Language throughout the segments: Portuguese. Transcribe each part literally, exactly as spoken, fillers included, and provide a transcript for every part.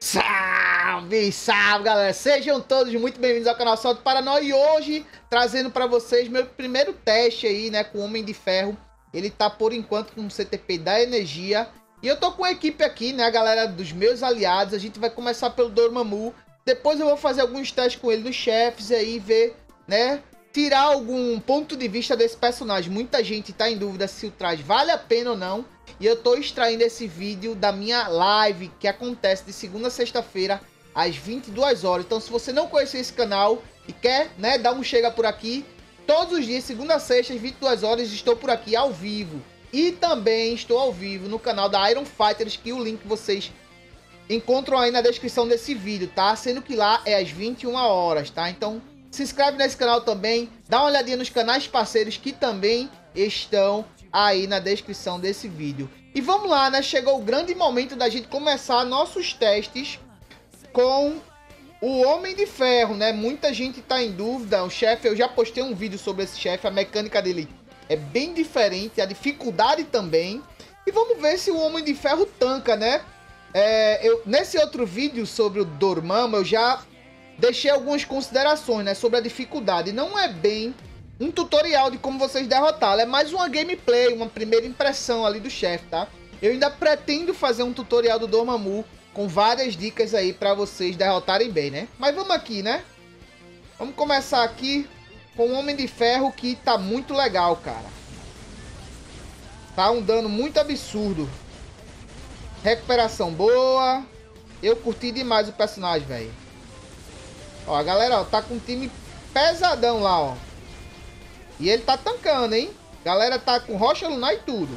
Salve, salve, galera! Sejam todos muito bem-vindos ao canal Salto Paraná. E hoje, trazendo pra vocês meu primeiro teste aí, né, com o Homem de Ferro. Ele tá, por enquanto, com o C T P da Energia. E eu tô com a equipe aqui, né, a galera dos meus aliados. A gente vai começar pelo Dormammu. Depois eu vou fazer alguns testes com ele nos chefes aí, ver, né, tirar algum ponto de vista desse personagem. Muita gente tá em dúvida se o traje vale a pena ou não. E eu tô extraindo esse vídeo da minha live, que acontece de segunda a sexta-feira, às vinte e duas horas. Então, se você não conhece esse canal e quer, né, dar um chega por aqui, todos os dias, segunda a sexta, às vinte e duas horas, estou por aqui ao vivo. E também estou ao vivo no canal da Iron Fighters, que o link vocês encontram aí na descrição desse vídeo, tá? Sendo que lá é às vinte e uma horas, tá? Então, se inscreve nesse canal também, dá uma olhadinha nos canais parceiros que também estão aí na descrição desse vídeo. E vamos lá, né? Chegou o grande momento da gente começar nossos testes com o Homem de Ferro, né? Muita gente tá em dúvida. O chefe, eu já postei um vídeo sobre esse chefe. A mecânica dele é bem diferente, a dificuldade também. E vamos ver se o Homem de Ferro tanca, né? É, eu, nesse outro vídeo sobre o Dormammu, eu já deixei algumas considerações, né? Sobre a dificuldade. Não é bem um tutorial de como vocês derrotá-lo, é mais uma gameplay, uma primeira impressão ali do chefe, tá? Eu ainda pretendo fazer um tutorial do Dormammu com várias dicas aí pra vocês derrotarem bem, né? Mas vamos aqui, né? Vamos começar aqui com o Homem de Ferro, que tá muito legal, cara. Tá um dano muito absurdo. Recuperação boa. Eu curti demais o personagem, velho. Ó, a galera, ó, tá com um time pesadão lá, ó. E ele tá tancando, hein? Galera tá com rocha lunar e tudo.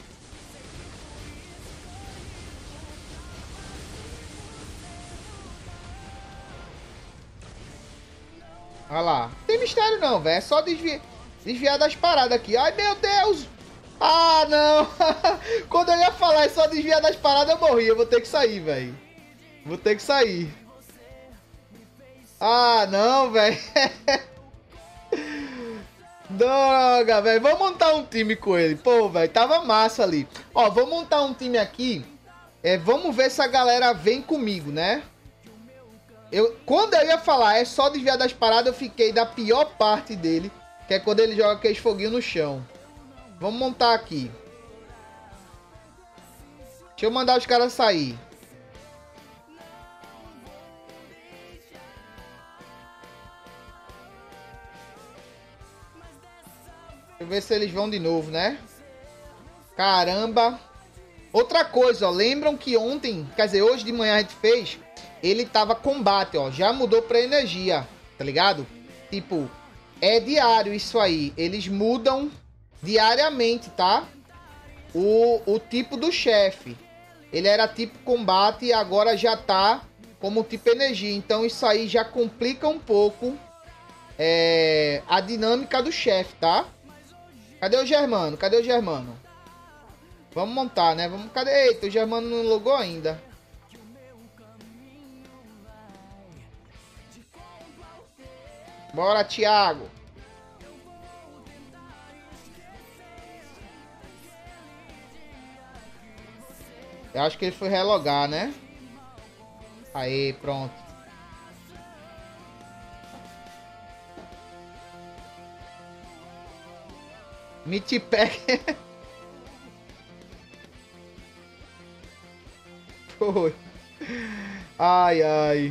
Olha lá. Não tem mistério não, velho. É só desviar, desviar das paradas aqui. Ai, meu Deus. Ah, não. Quando eu ia falar é só desviar das paradas, eu morri. Eu vou ter que sair, velho. Vou ter que sair. Ah, não, velho. Droga, velho. Vou montar um time com ele. Pô, velho, tava massa ali. Ó, vou montar um time aqui. É, vamos ver se a galera vem comigo, né? Eu, quando eu ia falar, é só desviar das paradas, eu fiquei da pior parte dele, que é quando ele joga aqueles foguinhos no chão. Vamos montar aqui. Deixa eu mandar os caras sair. Deixa eu ver se eles vão de novo, né? Caramba. Outra coisa, ó. Lembram que ontem, quer dizer, hoje de manhã a gente fez, ele tava combate, ó. Já mudou pra energia, tá ligado? Tipo, é diário isso aí. Eles mudam diariamente, tá? O, o tipo do chefe. Ele era tipo combate e agora já tá como tipo energia. Então isso aí já complica um pouco é, a dinâmica do chefe, tá? Cadê o Germano? Cadê o Germano? Vamos montar, né? Vamos... Cadê? Eita, o Germano não logou ainda. Bora, Thiago. Eu acho que ele foi relogar, né? Aí, pronto. Meatpack. Foi. Ai, ai.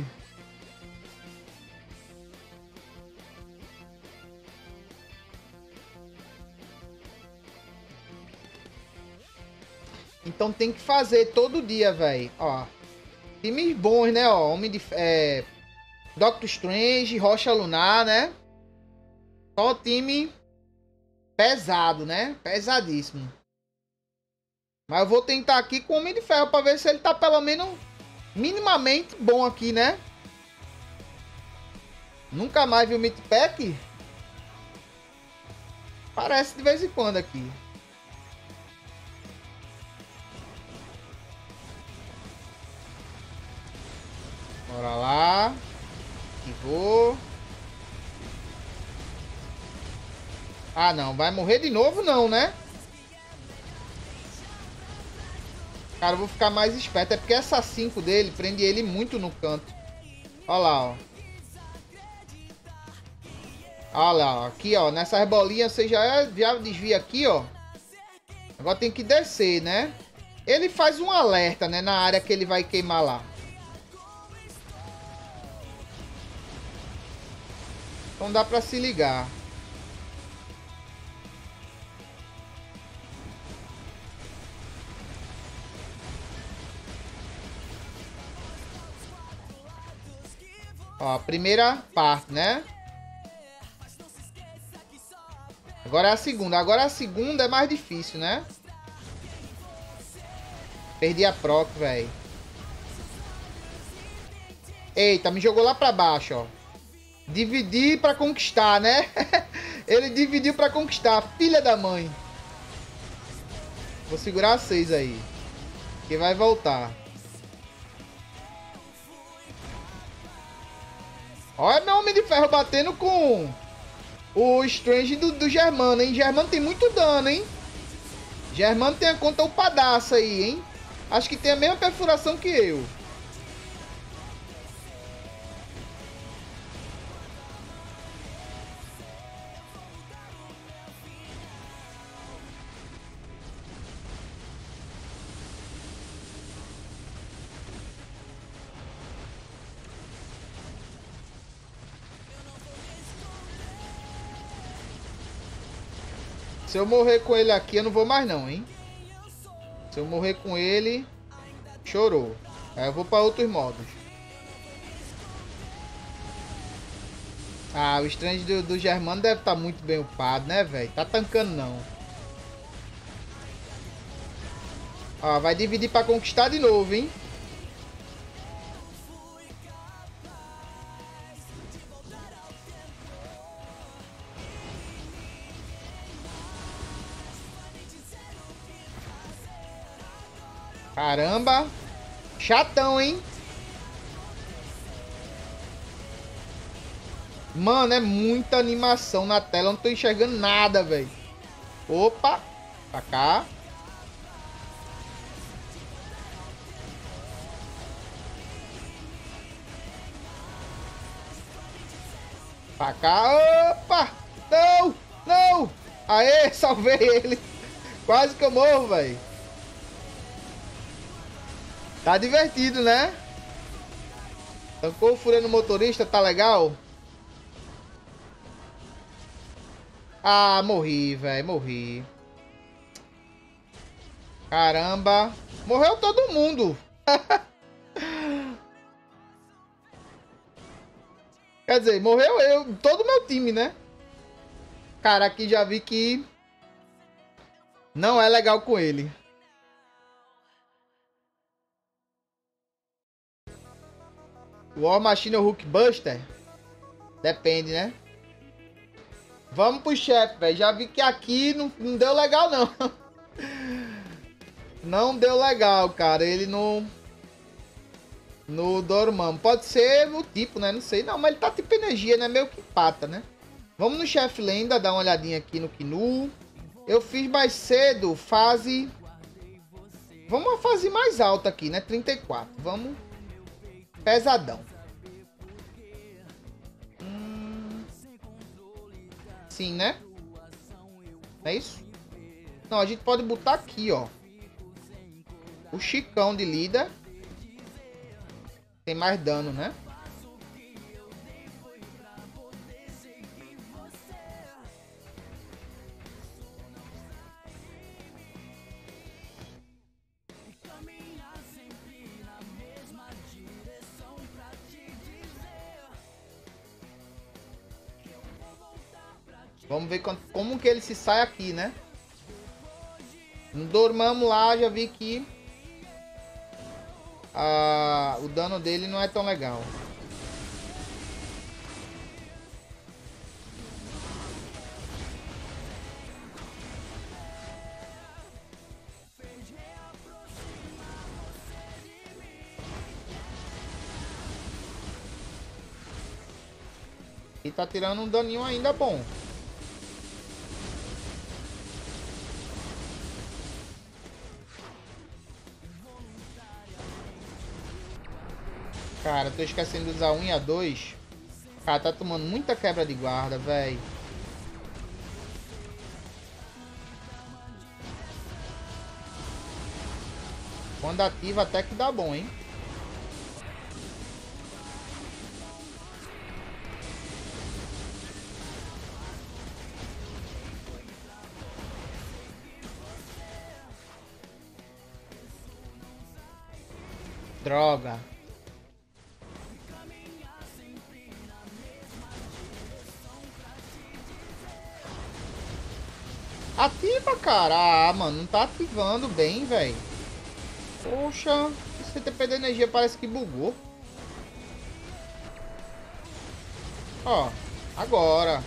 Então tem que fazer todo dia, velho. Ó. Times bons, né? Ó. Homem de... É... Doctor Strange, Rocha Lunar, né? Só time pesado, né? Pesadíssimo. Mas eu vou tentar aqui com o Homem de Ferro pra ver se ele tá pelo menos minimamente bom aqui, né? Nunca mais vi o Meatpack. Parece de vez em quando aqui. Bora lá. E vou. Ah, não. Vai morrer de novo, não, né? Cara, eu vou ficar mais esperto. É porque essa cinco dele prende ele muito no canto. Olha lá, ó. Olha lá, ó. Aqui, ó. Nessas bolinhas você já, já desvia aqui, ó. Agora tem que descer, né? Ele faz um alerta, né? Na área que ele vai queimar lá. Então dá pra se ligar. Ó, a primeira parte, né? Agora é a segunda. Agora a segunda é mais difícil, né? Perdi a proc, velho. Eita, me jogou lá pra baixo, ó. Dividir pra conquistar, né? Ele dividiu pra conquistar. Filha da mãe. Vou segurar a seis aí. Que vai voltar. Olha meu Homem de Ferro batendo com o Strange do, do Germano, hein? Germano tem muito dano, hein? Germano tem a conta upadaça aí, hein? Acho que tem a mesma perfuração que eu. Se eu morrer com ele aqui, eu não vou mais não, hein? Se eu morrer com ele, chorou. Aí eu vou para outros modos. Ah, o Strange do, do Germano deve estar tá muito bem upado, né, velho? Tá tancando não. Ó, vai dividir para conquistar de novo, hein? Caramba. Chatão, hein? Mano, é muita animação na tela. Eu não tô enxergando nada, velho. Opa. Pra cá. Pra cá. Opa. Não. Não. Aê, salvei ele. Quase que eu morro, velho. Tá divertido, né? Tancou o furando motorista, tá legal? Ah, morri, velho, morri. Caramba. Morreu todo mundo. Quer dizer, morreu eu, todo o meu time, né? Cara, aqui já vi que não é legal com ele. War Machine ou Hulkbuster? Depende, né? Vamos pro chefe, velho. Já vi que aqui não, não deu legal, não. Não deu legal, cara. Ele não... No Dormammu. Pode ser o tipo, né? Não sei. Não, mas ele tá tipo energia, né? Meio que pata, né? Vamos no chefe lenda. Dar uma olhadinha aqui no Kinu. Eu fiz mais cedo fase... Vamos uma fase mais alta aqui, né? trinta e quatro. Vamos... Pesadão. Hum... Sim, né? É isso? Não, a gente pode botar aqui, ó. O Chicão de líder. Tem mais dano, né? Vamos ver como, como que ele se sai aqui, né? No Dormammu lá, já vi que ah, o dano dele não é tão legal. E tá tirando um daninho ainda bom. Cara, tô esquecendo de usar um e a dois. Cara, tá tomando muita quebra de guarda, velho. Quando ativa até que dá bom, hein? Droga. Ativa, cara. Ah, mano, não tá ativando bem, velho. Poxa, esse C T P de energia parece que bugou. Ó, agora.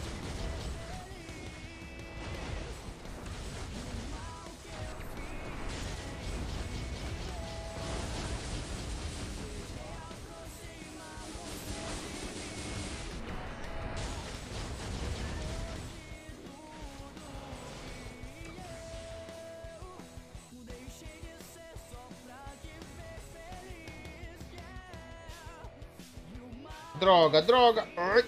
Droga, droga. Ai.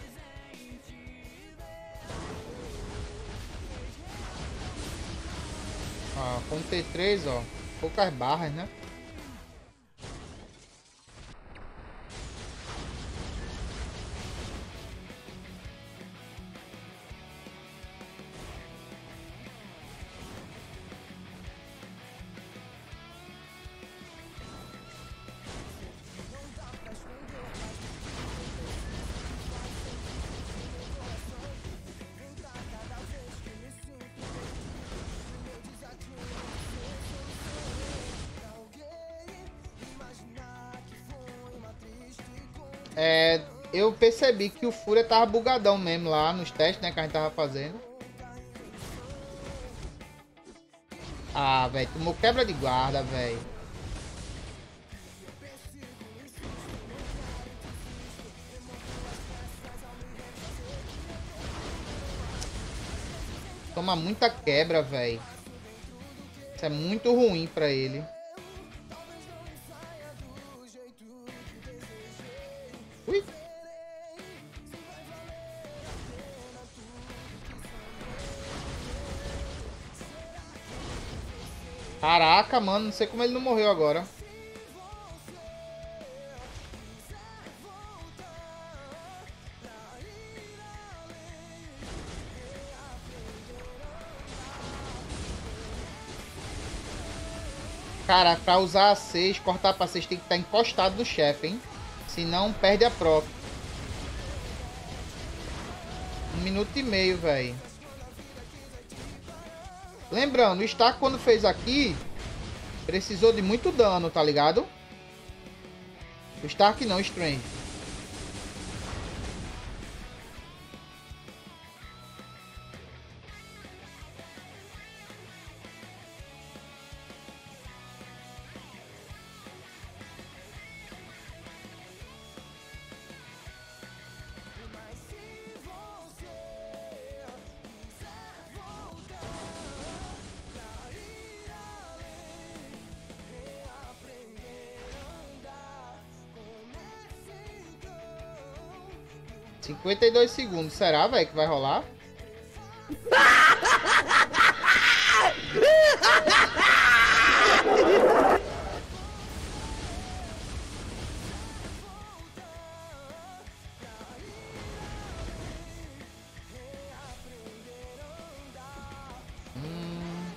Ah, com T três, ó. Poucas barras, né? É, eu percebi que o Fúria tava bugadão mesmo lá nos testes, né, que a gente tava fazendo. Ah, velho, tomou quebra de guarda, velho. Toma muita quebra, velho. Isso é muito ruim pra ele. Ui. Caraca, mano, não sei como ele não morreu agora. Cara, pra usar a seis, cortar pra seis tem que estar encostado no chefe, hein? Senão perde a pró. Um minuto e meio, velho. Lembrando, o Stark quando fez aqui, precisou de muito dano, tá ligado? O Stark não, o Strange. cinquenta e dois segundos. Será, velho, que vai rolar? Hum...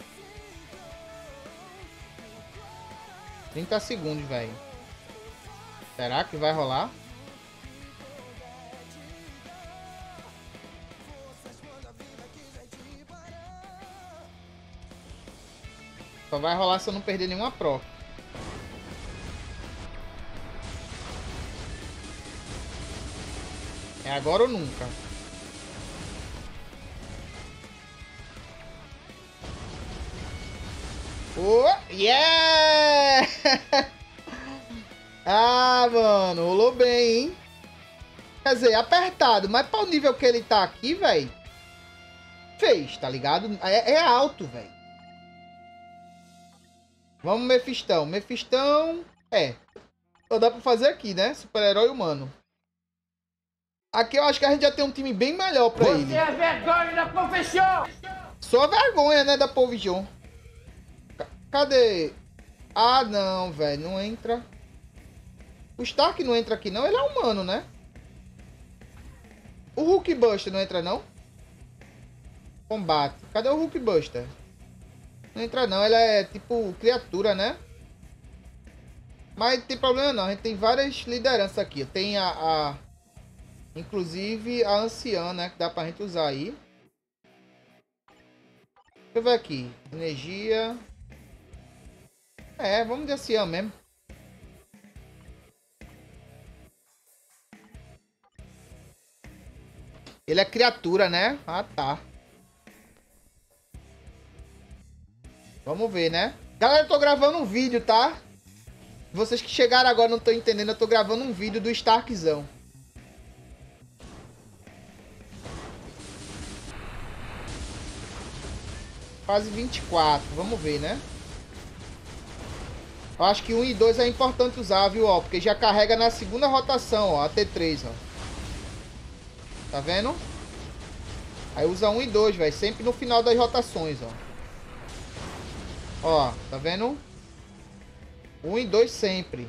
trinta segundos, velho. Será que vai rolar? Só vai rolar se eu não perder nenhuma pro. É agora ou nunca. Oh, yeah! Ah, mano, rolou bem, hein? Quer dizer, apertado, mas para o nível que ele tá aqui, velho, fez, tá ligado? É, é alto, velho. Vamos, Mefistão. Mefistão, é. Só dá pra fazer aqui, né? Super-herói humano. Aqui eu acho que a gente já tem um time bem melhor pra Você ele. é vergonha da profissão! Só vergonha, né, da Provision. Cadê? Ah, não, velho. Não entra. O Stark não entra aqui, não. Ele é humano, né? O Hulk Buster não entra, não? Combate. Cadê o Hulk Buster? Não entra, não. Ele é tipo criatura, né? Mas não tem problema, não. A gente tem várias lideranças aqui. Tem a... a... Inclusive a anciã, né? Que dá pra gente usar aí. Deixa eu ver aqui. Energia... É, vamos de anciã mesmo. Ele é criatura, né? Ah, tá. Vamos ver, né? Galera, eu tô gravando um vídeo, tá? Vocês que chegaram agora não estão entendendo. Eu tô gravando um vídeo do Starkzão. Fase vinte e quatro. Vamos ver, né? Eu acho que um e dois é importante usar, viu? Ó, porque já carrega na segunda rotação, ó. A T três, ó. Tá vendo? Aí usa um e dois, velho. Sempre no final das rotações, ó. Ó, tá vendo? um e dois sempre.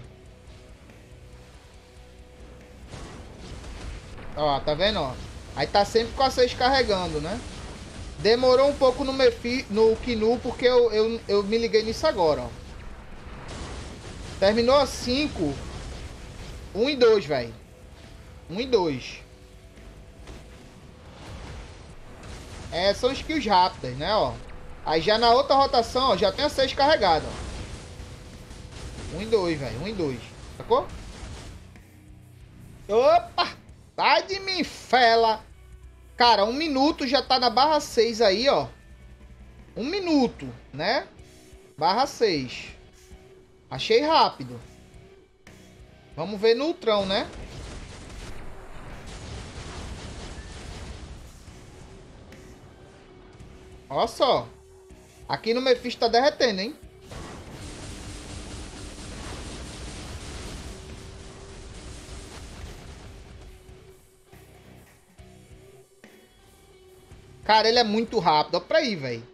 Ó, tá vendo, ó? Aí tá sempre com a seis carregando, né? Demorou um pouco no, Mefi, no Kinu, porque eu, eu, eu me liguei nisso agora, ó. Terminou a cinco. um e dois, velho. um e dois. É, são skills rápidas, né, ó. Aí já na outra rotação, ó, já tem a seis carregada, ó. um e dois, velho. um e dois. Sacou? Opa! Sai de mim, fela! Cara, um minuto já tá na barra seis aí, ó. Um minuto, né? Barra seis. Achei rápido. Vamos ver no Ultron, né? Olha só. Aqui no Mephisto tá derretendo, hein? Cara, ele é muito rápido. Olha pra aí, velho.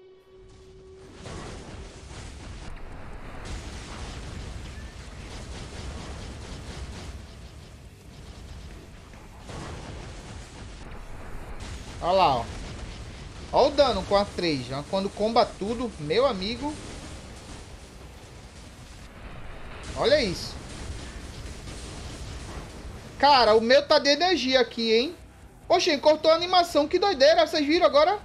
Olha lá, ó. Olha o dano com a três. Quando comba tudo, meu amigo. Olha isso. Cara, o meu tá de energia aqui, hein? Poxa, cortou a animação. Que doideira. Vocês viram agora?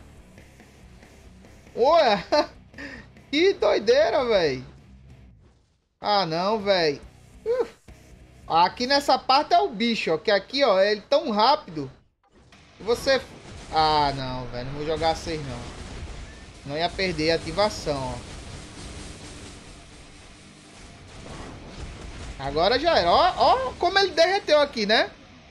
Ué. Que doideira, velho. Ah, não, velho. Uh. Aqui nessa parte é o bicho, ó. Que aqui, ó, ele é tão rápido. Que você... Ah, não, velho. Não vou jogar seis, não. Não ia perder a ativação, ó. Agora já era. Ó, ó como ele derreteu aqui, né?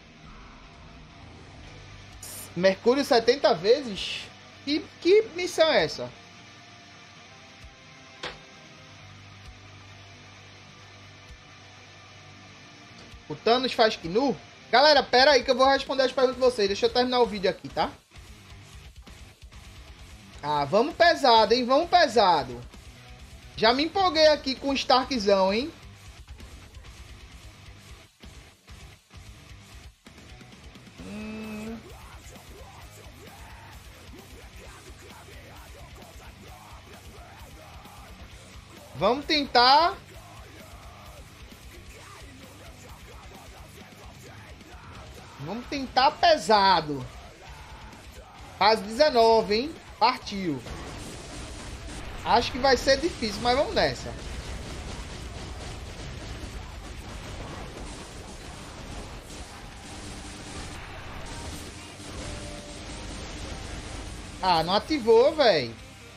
Mercúrio setenta vezes? Que, que missão é essa? O Thanos faz Kinu? Galera, pera aí que eu vou responder as perguntas de vocês. Deixa eu terminar o vídeo aqui, tá? Ah, vamos pesado, hein? Vamos pesado. Já me empolguei aqui com o Starkzão, hein? Hum... Vamos tentar... Vamos tentar pesado. Fase dezenove, hein? Partiu. Acho que vai ser difícil, mas vamos nessa. Ah, não ativou, velho.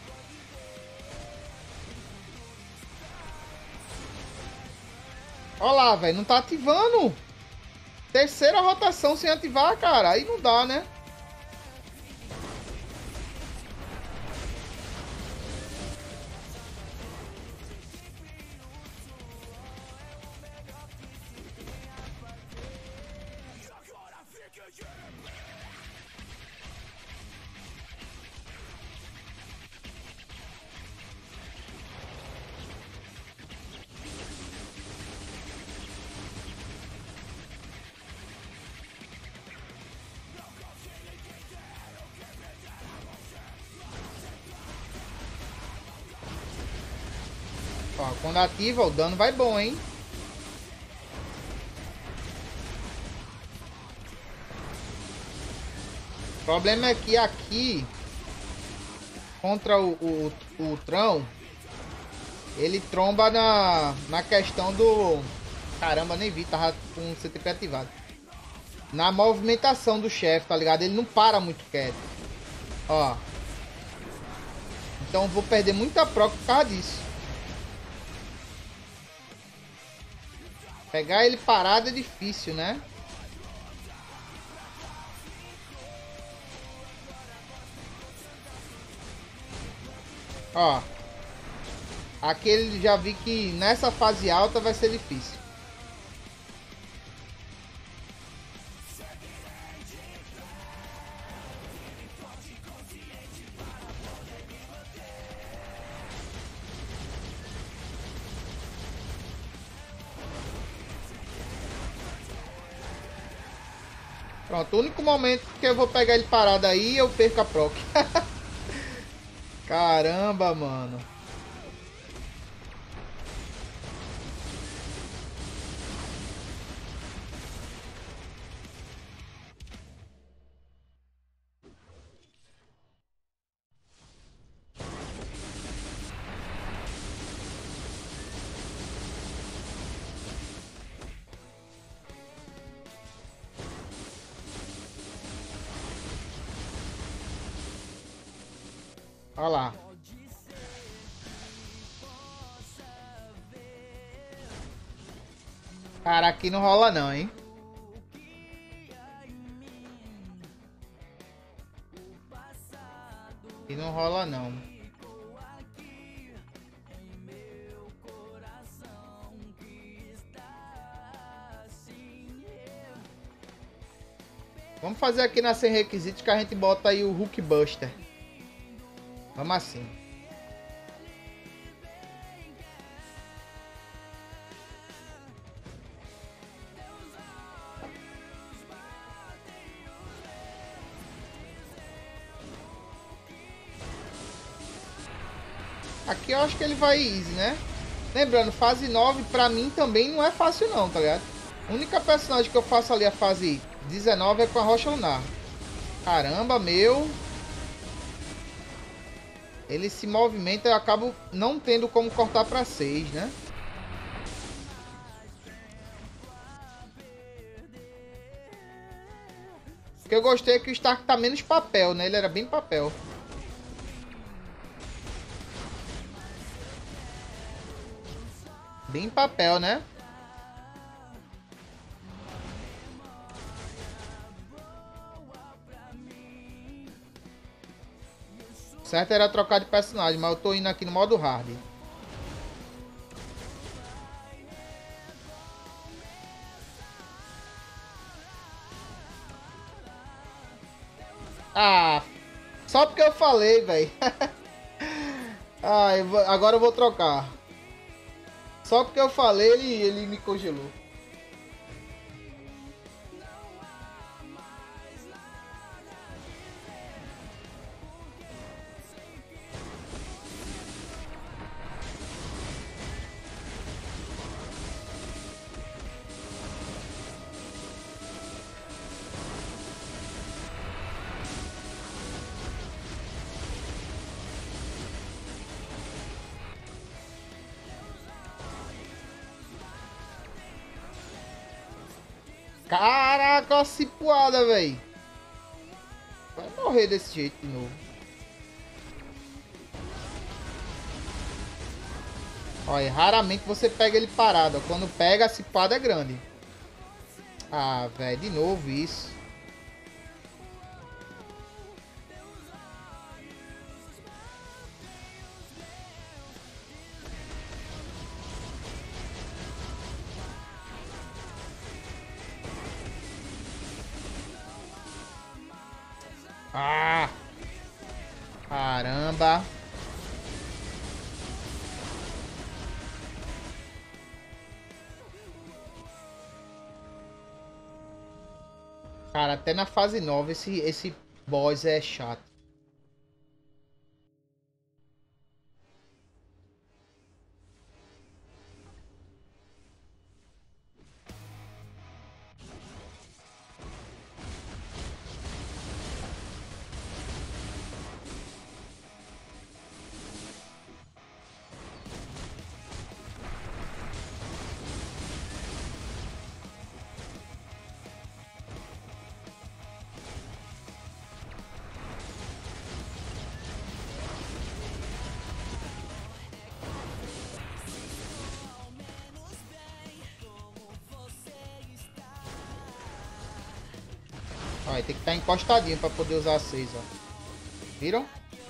Olha lá, velho. Não tá ativando. Terceira rotação sem ativar, cara. Aí não dá, né? Ó, quando ativa, o dano vai bom, hein? O problema é que aqui, contra o, o, o Trão, ele tromba na, na questão do... Caramba, nem vi, tava com o C T P ativado. Na movimentação do chefe, tá ligado? Ele não para muito quieto. Ó. Então vou perder muita proc por causa disso. Pegar ele parado é difícil, né? Ó. Aqui ele já vi que nessa fase alta vai ser difícil. Pronto, o único momento que eu vou pegar ele parado aí, eu perco a proc. Caramba, mano. Olha lá. Cara, aqui não rola não, hein? Aqui não rola não. Vamos fazer aqui na sem requisitos que a gente bota aí o Hulk Buster. Vamos assim. Aqui eu acho que ele vai easy, né? Lembrando, fase nove pra mim também não é fácil não, tá ligado? A única personagem que eu faço ali a fase dezenove é com a Rocha Lunar. Caramba, meu... Ele se movimenta e eu acabo não tendo como cortar pra seis, né? O que eu gostei é que o Stark tá menos papel, né? Ele era bem papel. Bem papel, né? Certo era trocar de personagem, mas eu tô indo aqui no modo hard. Ah, só porque eu falei, velho. Ah, eu vou- agora eu vou trocar. Só porque eu falei, ele, ele me congelou. Caraca, a cipuada, velho. Vai morrer desse jeito de novo. Olha, raramente você pega ele parado. Quando pega, a cipuada é grande. Ah, velho, de novo isso. Ah! Caramba! Cara, até na fase nove esse, esse boss é chato. Olha, tem que estar encostadinho pra poder usar a seis, ó. Viram?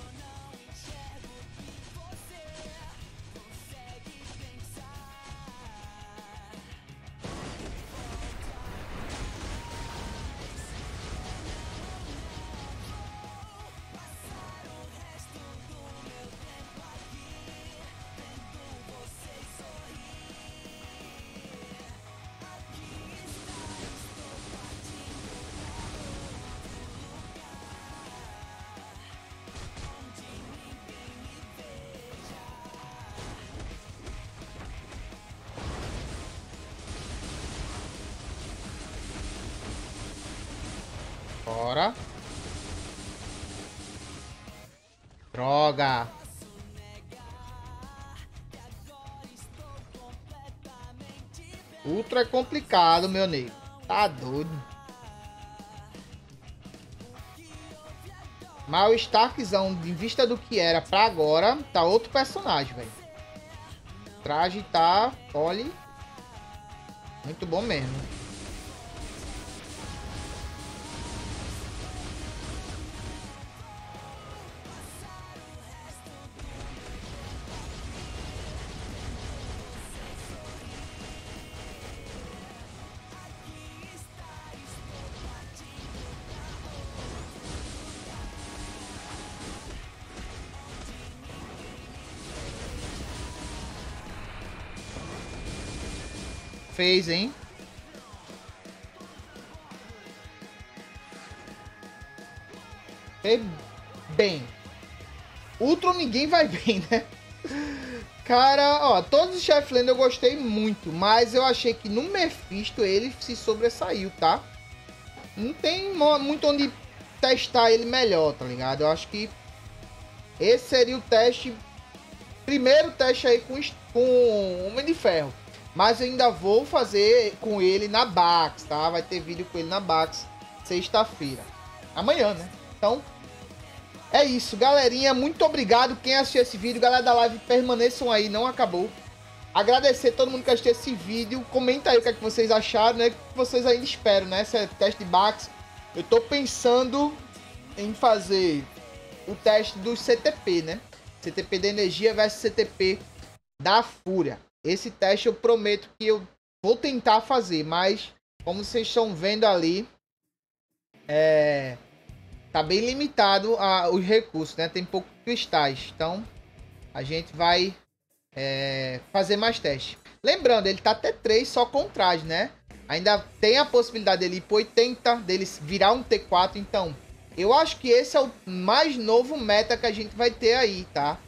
Bora. Droga. Ultra é complicado, meu nego. Tá doido. Mas o Starkzão, em vista do que era pra agora, tá outro personagem, velho. O traje tá, olha, muito bom mesmo. Fez, hein? Fez bem. Ultron ninguém vai bem, né? Cara, ó, todos os Chefland eu gostei muito, mas eu achei que no Mephisto ele se sobressaiu, tá? Não tem muito onde testar ele melhor, tá ligado? Eu acho que esse seria o teste, primeiro teste aí com, com Homem de Ferro. Mas eu ainda vou fazer com ele na Bax, tá? Vai ter vídeo com ele na Bax sexta-feira. Amanhã, né? Então, é isso, galerinha. Muito obrigado quem assistiu esse vídeo. Galera da live, permaneçam aí, não acabou. Agradecer a todo mundo que assistiu esse vídeo. Comenta aí o que, é que vocês acharam, né? O que vocês ainda esperam, né? Esse é teste de Bax. Eu tô pensando em fazer o teste do C T P, né? C T P da energia versus C T P da fúria. Esse teste eu prometo que eu vou tentar fazer, mas como vocês estão vendo ali, é, tá bem limitado a, os recursos, né? Tem poucos cristais, então a gente vai é, fazer mais testes. Lembrando, ele tá até três só com traje, né? Ainda tem a possibilidade dele ir para oitenta, dele virar um T quatro, então eu acho que esse é o mais novo meta que a gente vai ter aí, tá?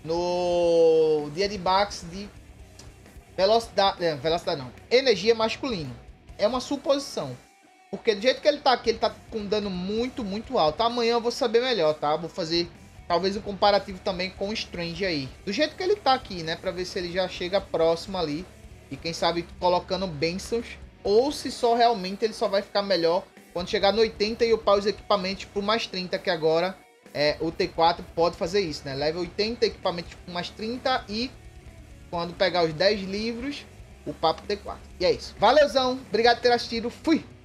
No dia de Bax de velocidade, é, velocidade não, energia masculino. É uma suposição, porque do jeito que ele tá aqui, ele tá com dano muito, muito alto. Amanhã eu vou saber melhor, tá? Vou fazer talvez um comparativo também com o Strange aí, do jeito que ele tá aqui, né? Pra ver se ele já chega próximo ali. E quem sabe colocando bênçãos, ou se só realmente ele só vai ficar melhor quando chegar no oitenta e upar os equipamentos por mais trinta, que agora é, o T quatro pode fazer isso, né? Level oitenta, equipamentos por mais trinta e quando pegar os dez livros, o papo T quatro. E é isso. Valeuzão, obrigado por ter assistido. Fui!